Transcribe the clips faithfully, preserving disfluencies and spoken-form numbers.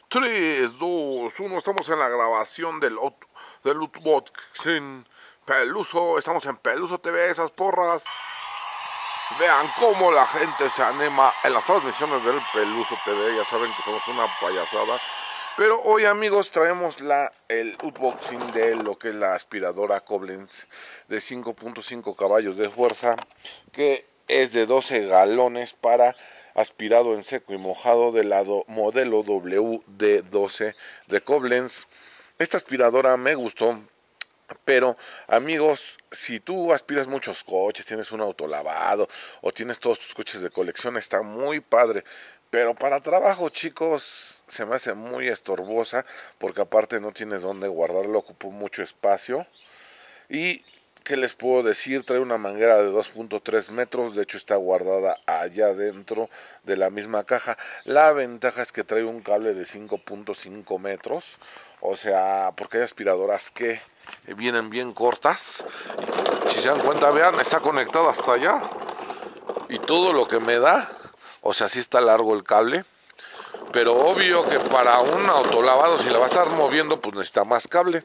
tres, dos, uno, estamos en la grabación del, del Unboxing Peluso, estamos en Peluso T V, esas porras. Vean cómo la gente se anima en las transmisiones del Peluso T V, ya saben que somos una payasada. Pero hoy, amigos, traemos la, el unboxing de lo que es la aspiradora Koblenz de cinco punto cinco caballos de fuerza, que es de doce galones para aspirado en seco y mojado del lado modelo W D doce de Koblenz. Esta aspiradora me gustó, pero amigos, si tú aspiras muchos coches, tienes un autolavado o tienes todos tus coches de colección, está muy padre. Pero para trabajo, chicos, se me hace muy estorbosa, porque aparte no tienes dónde guardarlo, ocupa mucho espacio. Y ¿qué les puedo decir? Trae una manguera de dos punto tres metros, de hecho está guardada allá dentro de la misma caja. La ventaja es que trae un cable de cinco punto cinco metros, o sea, porque hay aspiradoras que vienen bien cortas. Si se dan cuenta, vean, está conectada hasta allá. Y todo lo que me da, o sea, sí está largo el cable. Pero obvio que para un autolavado, si la va a estar moviendo, pues necesita más cable.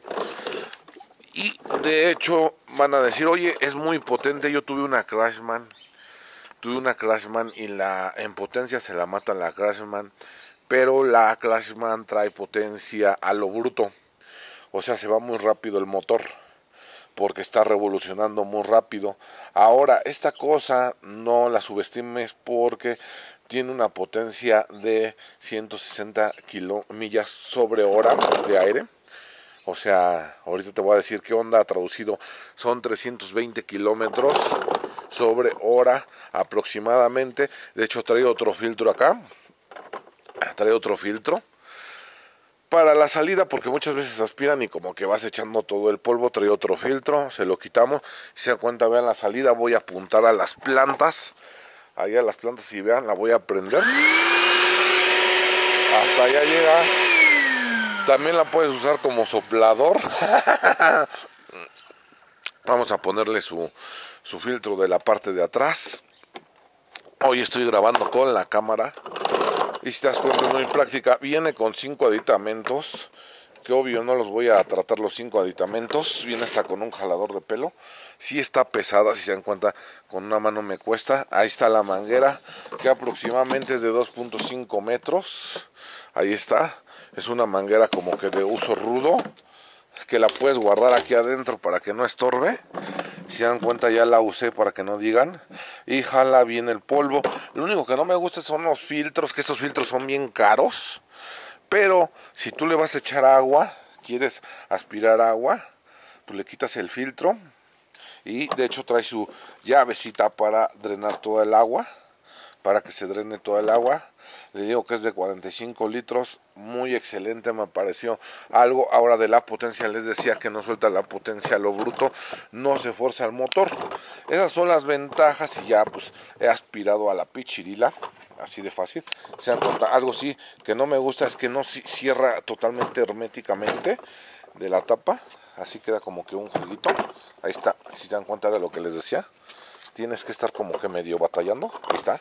Y de hecho van a decir, oye, es muy potente. Yo tuve una Craftsman, tuve una Craftsman y la en potencia se la mata la Craftsman, pero la Craftsman trae potencia a lo bruto, o sea, se va muy rápido el motor, porque está revolucionando muy rápido. Ahora, esta cosa no la subestimes, porque tiene una potencia de ciento sesenta millas sobre hora de aire. O sea, ahorita te voy a decir qué onda traducido. Son trescientos veinte kilómetros sobre hora aproximadamente. De hecho, trae otro filtro acá. Trae otro filtro para la salida, porque muchas veces aspiran y como que vas echando todo el polvo. Trae otro filtro, se lo quitamos. Si se dan cuenta, vean la salida. Voy a apuntar a las plantas. Allá a las plantas, y vean, la voy a prender. Hasta allá llega. También la puedes usar como soplador. Vamos a ponerle su, su filtro de la parte de atrás. Hoy estoy grabando con la cámara. Y si te das cuenta, es muy práctica. Viene con cinco aditamentos, que obvio no los voy a tratar los cinco aditamentos. Viene hasta con un jalador de pelo. Sí está pesada, si se dan cuenta, con una mano me cuesta. Ahí está la manguera, que aproximadamente es de dos punto cinco metros. Ahí está. Es una manguera como que de uso rudo, que la puedes guardar aquí adentro para que no estorbe. Si se dan cuenta, ya la usé para que no digan. Y jala bien el polvo. Lo único que no me gusta son los filtros, que estos filtros son bien caros. Pero si tú le vas a echar agua, quieres aspirar agua, pues le quitas el filtro. Y de hecho trae su llavecita para drenar toda el agua, para que se drene toda el agua. Le digo que es de cuarenta y cinco litros, muy excelente me pareció. Algo ahora de la potencia, les decía que no suelta la potencia a lo bruto, no se forza el motor. Esas son las ventajas, y ya pues he aspirado a la pichirila, así de fácil. Se dan cuenta, algo sí que no me gusta es que no cierra totalmente herméticamente de la tapa, así queda como que un jueguito. Ahí está, si se dan cuenta de lo que les decía, tienes que estar como que medio batallando. Ahí está.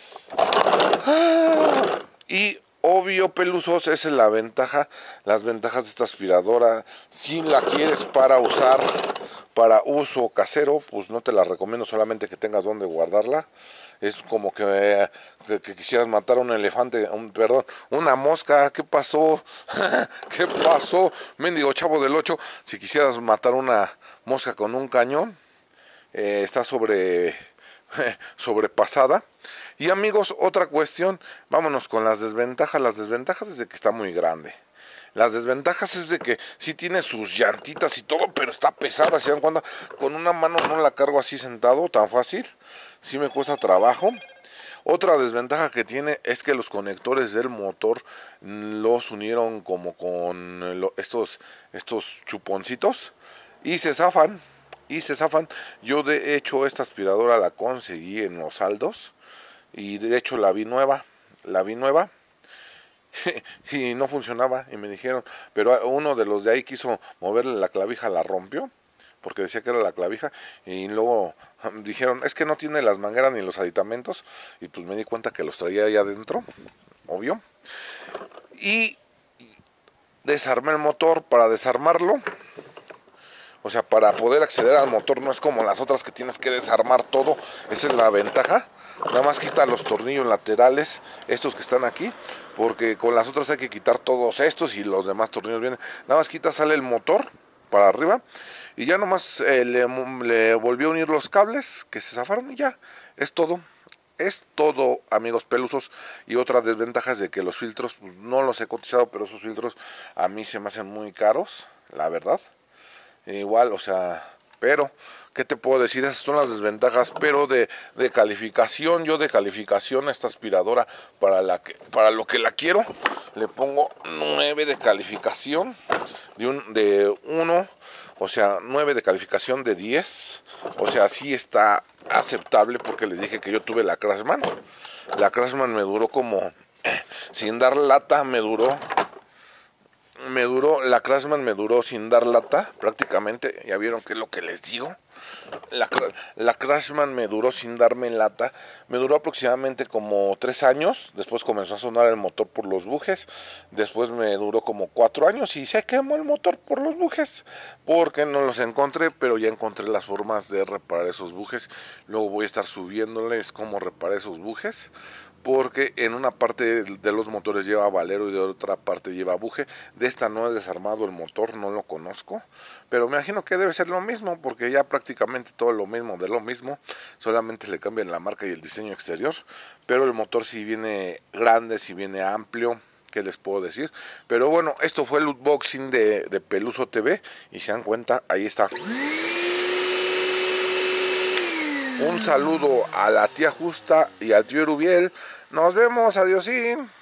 Y obvio, pelusos, esa es la ventaja, las ventajas de esta aspiradora. Si la quieres para usar, para uso casero, pues no te la recomiendo, solamente que tengas donde guardarla. Es como que, que, que quisieras matar a un elefante, un, perdón, una mosca. ¿Qué pasó? ¿Qué pasó? Mendigo Chavo del ocho. Si quisieras matar una mosca con un cañón, eh, está sobre sobrepasada. Y amigos, otra cuestión, vámonos con las desventajas. Las desventajas es de que está muy grande. Las desventajas es de que sí tiene sus llantitas y todo, pero está pesada. ¿Se dan cuenta? Con una mano no la cargo así sentado tan fácil, sí me cuesta trabajo. Otra desventaja que tiene es que los conectores del motor los unieron como con estos, estos chuponcitos, y se zafan. Y se zafan. Yo de hecho esta aspiradora la conseguí en los Aldos, y de hecho la vi nueva, la vi nueva y no funcionaba, y me dijeron, pero uno de los de ahí quiso moverle la clavija, la rompió, porque decía que era la clavija, y luego dijeron, es que no tiene las mangueras ni los aditamentos, y pues me di cuenta que los traía ahí adentro, obvio. Y desarmé el motor. Para desarmarlo, o sea, para poder acceder al motor, no es como las otras que tienes que desarmar todo. Esa es la ventaja. Nada más quita los tornillos laterales, estos que están aquí, porque con las otras hay que quitar todos estos y los demás tornillos vienen. Nada más quita, sale el motor para arriba y ya nomás eh, le, le volvió a unir los cables que se zafaron y ya, es todo. Es todo, amigos pelusos. Y otra desventaja es de que los filtros, pues, no los he cotizado, pero esos filtros a mí se me hacen muy caros, la verdad. Igual, o sea, pero, ¿qué te puedo decir? Esas son las desventajas, pero de, de calificación, yo de calificación a esta aspiradora, para, la que, para lo que la quiero, le pongo nueve de calificación, de un de uno, o sea, nueve de calificación de diez, o sea, sí está aceptable, porque les dije que yo tuve la Craftsman. La Craftsman me duró como, sin dar lata, me duró... Me duró, la Craftsman me duró sin dar lata, prácticamente, ya vieron qué es lo que les digo. La, la Craftsman me duró sin darme lata, me duró aproximadamente como tres años, después comenzó a sonar el motor por los bujes, después me duró como cuatro años y se quemó el motor por los bujes, porque no los encontré, pero ya encontré las formas de reparar esos bujes. Luego voy a estar subiéndoles cómo reparar esos bujes, porque en una parte de los motores lleva valero y de otra parte lleva buje. De esta no he desarmado el motor, no lo conozco, pero me imagino que debe ser lo mismo, porque ya prácticamente todo lo mismo de lo mismo, solamente le cambian la marca y el diseño exterior, pero el motor sí viene grande, sí viene amplio. ¿Qué les puedo decir? Pero bueno, esto fue el unboxing de, de Peluso T V, y se dan cuenta, ahí está. Un saludo a la tía Justa y al tío Rubiel. Nos vemos, adiosín.